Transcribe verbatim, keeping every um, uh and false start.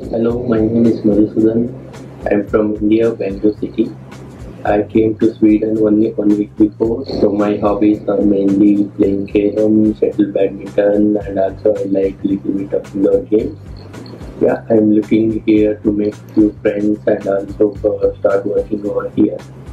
Hello, my name is Madhusudhan. I'm from India, Bangalore city. I came to Sweden only one week before, so my hobbies are mainly playing carom, shuttle badminton, and also I like little bit of indoor games. Yeah, I'm looking here to make few friends and also uh, start working over here.